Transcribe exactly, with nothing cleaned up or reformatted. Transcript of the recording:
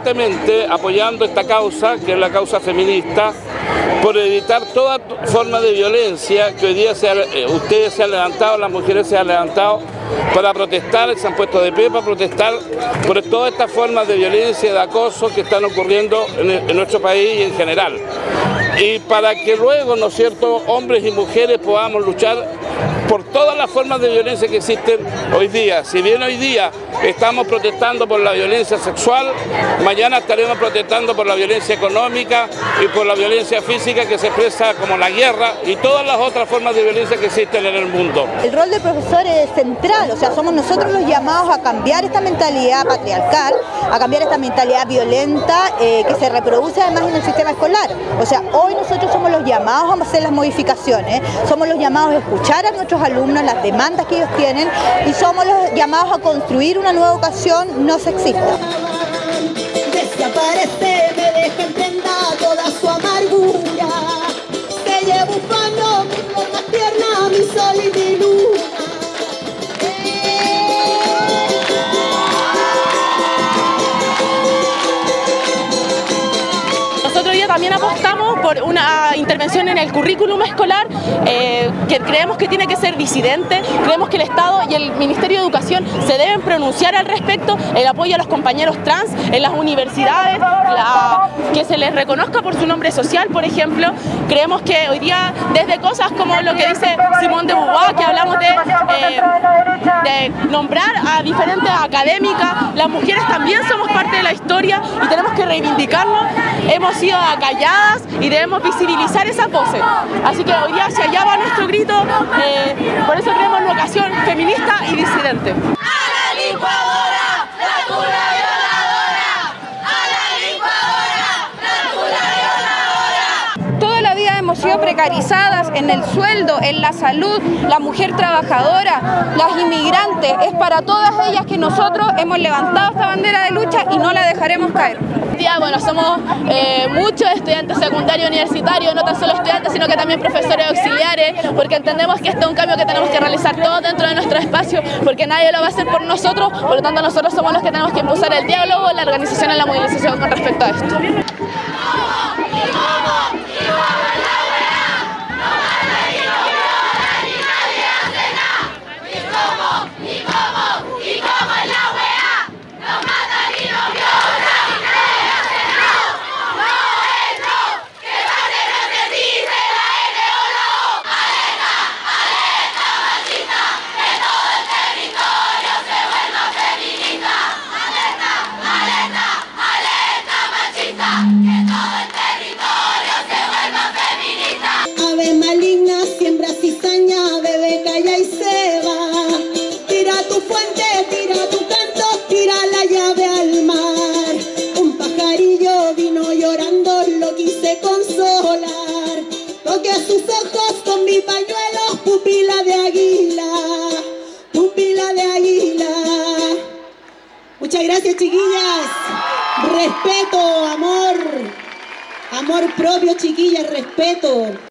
fuertemente apoyando esta causa, que es la causa feminista, por evitar toda forma de violencia que hoy día se ha, eh, ustedes se han levantado, las mujeres se han levantado para protestar, se han puesto de pie para protestar por todas estas formas de violencia y de acoso que están ocurriendo en, el, en nuestro país y en general. Y para que luego, ¿no es cierto?, hombres y mujeres podamos luchar por todas las formas de violencia que existen hoy día. Si bien hoy día estamos protestando por la violencia sexual, mañana estaremos protestando por la violencia económica y por la violencia física que se expresa como la guerra y todas las otras formas de violencia que existen en el mundo. El rol del profesor es central, o sea, somos nosotros los llamados a cambiar esta mentalidad patriarcal, a cambiar esta mentalidad violenta eh, que se reproduce además en el sistema escolar. O sea, hoy nosotros somos los llamados a hacer las modificaciones, somos los llamados a escuchar a nuestros alumnos, las demandas que ellos tienen, y somos los llamados a construir una nueva educación no sexista. Desaparece, me deja en prenda toda su amargura, se lleva bufando mi flor más tierna, mi sol y mi luna. Nosotros ya también apostamos por una intervención en el currículum escolar eh, que creemos que tiene que ser disidente, creemos que el Estado y el Ministerio de Educación se deben pronunciar al respecto, el apoyo a los compañeros trans en las universidades, la, que se les reconozca por su nombre social, por ejemplo. Creemos que hoy día, desde cosas como lo que dice Simone de Beauvoir, que hablamos de, eh, de nombrar a diferentes académicas, las mujeres también somos parte de la historia y tenemos que reivindicarnos. Hemos sido acalladas y debemos visibilizar esas voces. Así que hoy día hacia allá va nuestro grito, eh, por eso creemos en vocación feminista y disidente. ¡A la licuadora, la tula violadora! ¡A la licuadora, la tula violadora! Toda la vida hemos sido precarizadas en el sueldo, en la salud, la mujer trabajadora, las inmigrantes. Es para todas ellas que nosotros hemos levantado esta bandera de lucha y no la dejaremos caer. Bueno, somos eh, muchos estudiantes secundarios universitarios, no tan solo estudiantes, sino que también profesores auxiliares, porque entendemos que este es un cambio que tenemos que realizar todos dentro de nuestro espacio, porque nadie lo va a hacer por nosotros, por lo tanto nosotros somos los que tenemos que impulsar el diálogo, la organización y la movilización con respecto a esto. Ave maligna, siembra cizaña, bebe, calla y se va. Tira tu fuente, tira tu canto, tira la llave al mar. Un pajarillo vino llorando, lo quise consolar. Toqué sus ojos con mi pañuelo, pupila de águila, pupila de águila. Muchas gracias, chiquillas. Respeto, amor. Amor propio, chiquillas, respeto.